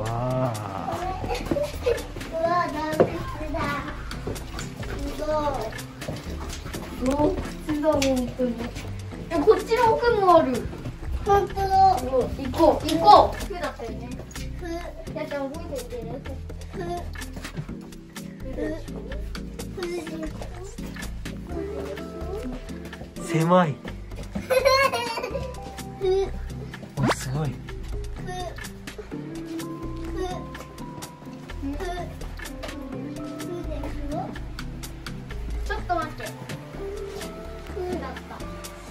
わうわ、動物だ。すごい。洞窟だ、本当に。こっちの奥もある。本当だ。行こう、行こう。ふだったよね。ふ。やったら覚えておいてね。 ー、狭い。わ、すごい。 ちょっと待って。ふだった。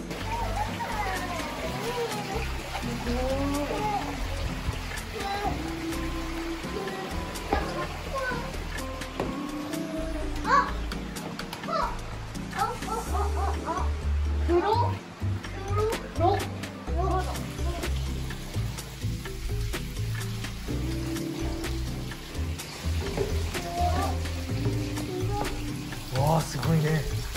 わあ、すごいね。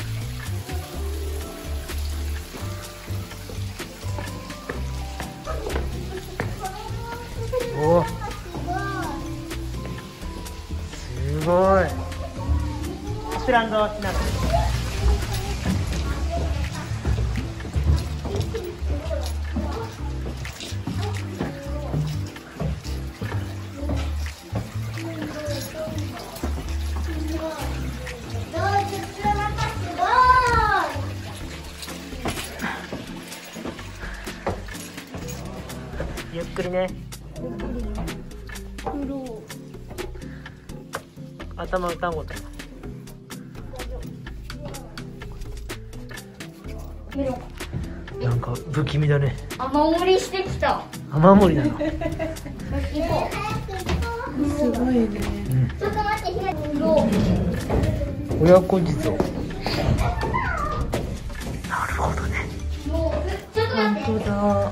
おお、すごい。スランド避難。ゆっくりね。頭打たんごと。なんか不気味だね。 雨漏りしてきた。 雨漏りなの。 行こう。 すごいね。 ちょっと待って、ひなちゃん。 親子地蔵。なるほどね。 ちょっと待って。 本当だ。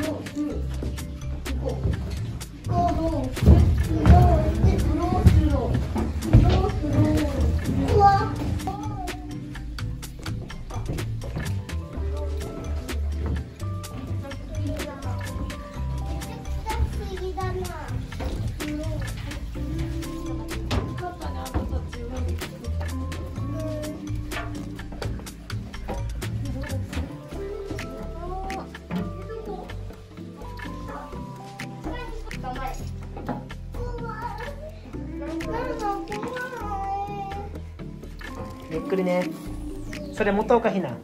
ゆっくりね。それ元岡避難。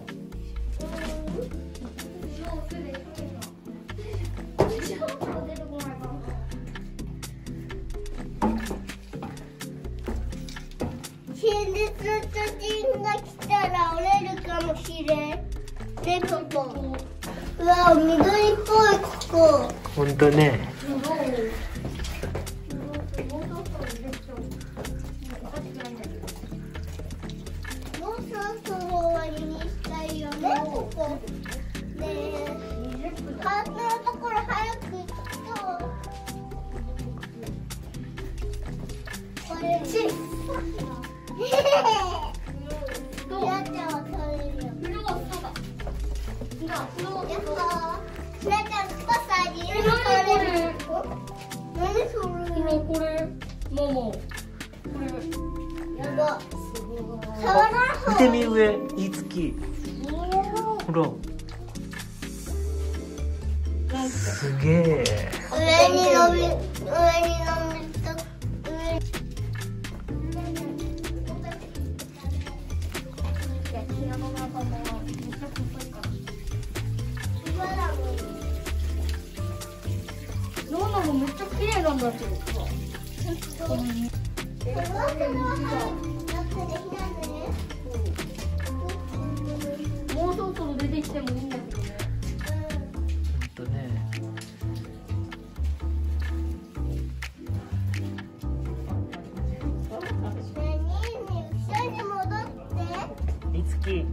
現実の巨人が来たら折れるかもしれん。ね、ここ。うわ、緑っぽい、ここ。 ほんとね。 もうそろそろ終わりにしたいよね、ここ。ねえ、ハートのところ早く行くと。これ、どう？やっちゃんは取れるよ。風呂はそうだ。風呂はやっぱ。やっちゃん、少しあげる。何それ？ これ、もも。こやば。触らんほう見てみ上、いつき。ほら。すげえ。 上に伸びた。 めっちゃ綺麗なんだけど。もうそろそろ出てきてもいいんだけどね。 ほんとね。いつき。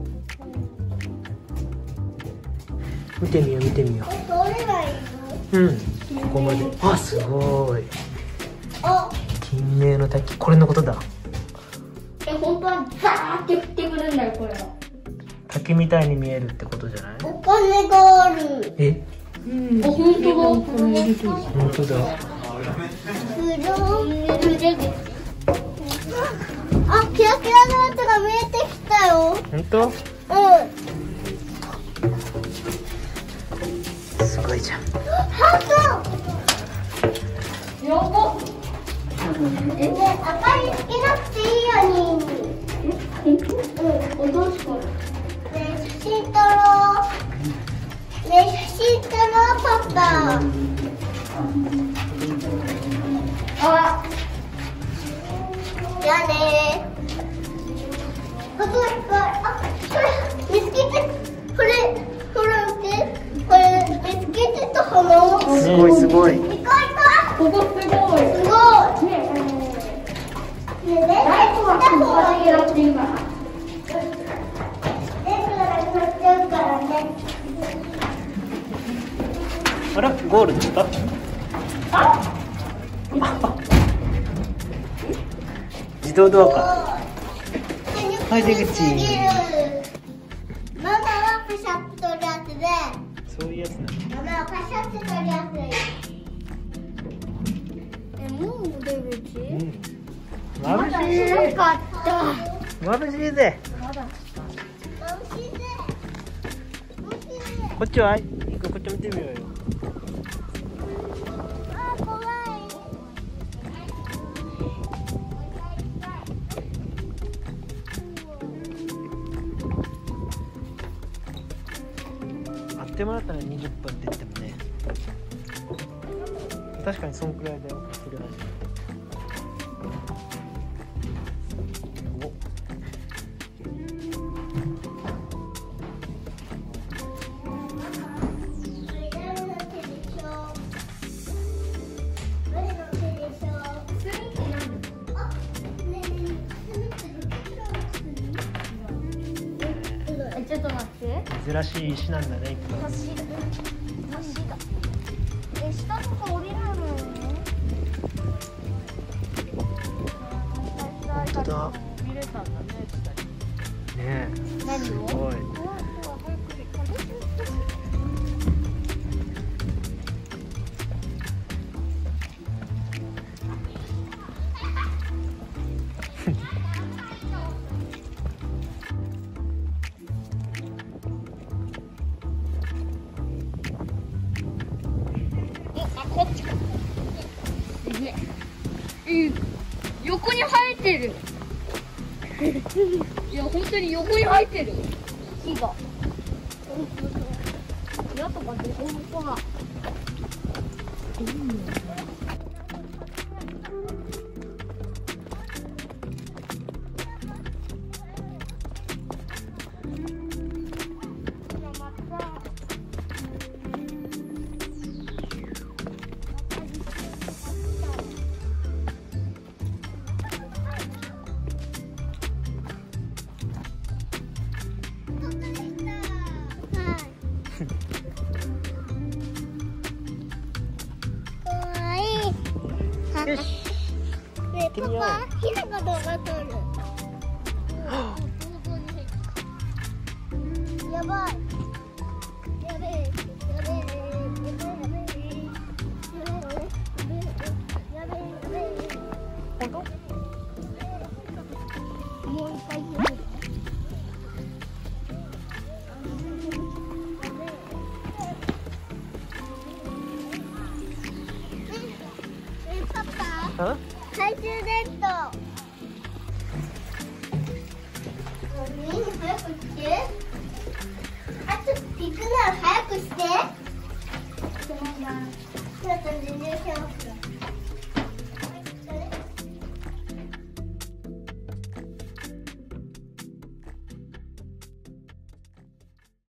見てみよう見てみよう。うん、ここまで。あ、すごい。金明の滝、これのことだ。 本当はザーって降ってくるんだよ、これは。 滝みたいに見えるってことじゃない？ お金がある。 え、 うん。 本当だ。 本当だ。 あ、キラキラの跡が見えてきたよ。 本当？ うん。 すごいじゃん。 ハート。 やば。 ね、明かりつけなくていいよに。 おどうしこれ。 ね、写真撮ろう。ね、写真撮ろう、パパ。 あ。 じゃあねー。あ、これ見つけて、これ見て、これ見つけてと花を。 すごいすごい。 行こう行こここすごい。 う。すごい。 ねえ。 ね、 ライトはここだけやっていいから。 電気がなくなっちゃうからね。 あら、ゴールですか？自動ドアか。はい、出口。 ママはパシャッと取るやつで、 そういうやつなんだ。 ママはパシャッと取るやつ。もう出口？ うん。眩しい。 よかった。 眩しいぜ。 美味しいね。美味しいね。 こっちは、こっち見てみようよ。 あー、怖い。 あってもらったら20分って言ってもね。確かにそんくらいだよ。それは。 ちょっと待って。 珍しい石なんだね。 橋だ。下とか降りないのよね。 本当だ。 見れたんだね。 ねえ。 何を？ すごい。 横に生えてる。いや本当に横に生えてる。木が。やとかでここが。 よし。 ねえ、パパ、ひなが動画撮る。やばい。やべえ。やべえ。 本当？ もう一回撮る。パパ。懐中電灯。早くして。あ、ちょっと行くなら早くして。ひなた全然します。